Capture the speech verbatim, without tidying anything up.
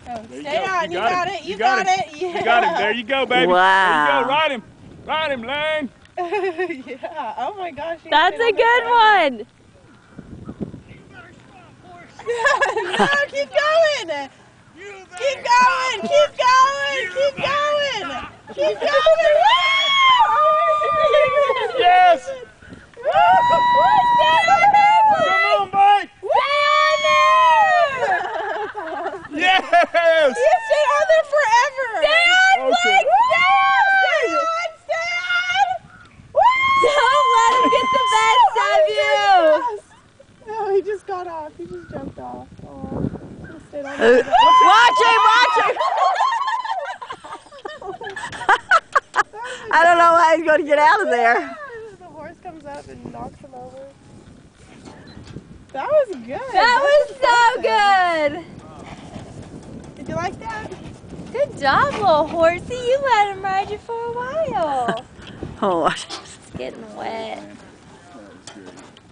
Oh, stay on. You, you got, got it. it. You, you got, got it. it. Yeah. You got him. There you go, baby. Wow. There you go. Ride him. Ride him, Lane. Yeah. Oh my gosh. That's a good one. No, keep going. Keep going. Keep going. Keep going. Keep going. Yes. Stay on there, Come on, Mike. Stay on there. Yes. You stay on there forever. Stay on, Okay. Blake. Stay on. Stay on. Stay on. Don't let him get the best of you. No, he just got off. He just jumped off. Oh, just stayed on Uh, there. watch him, watch him. I don't know how he's going to get out of there. The horse comes up and knocks him over. That was good. That was so good. Did you like that? Good job, little horsey. You let him ride you for a while. Oh, It's getting wet. That was good.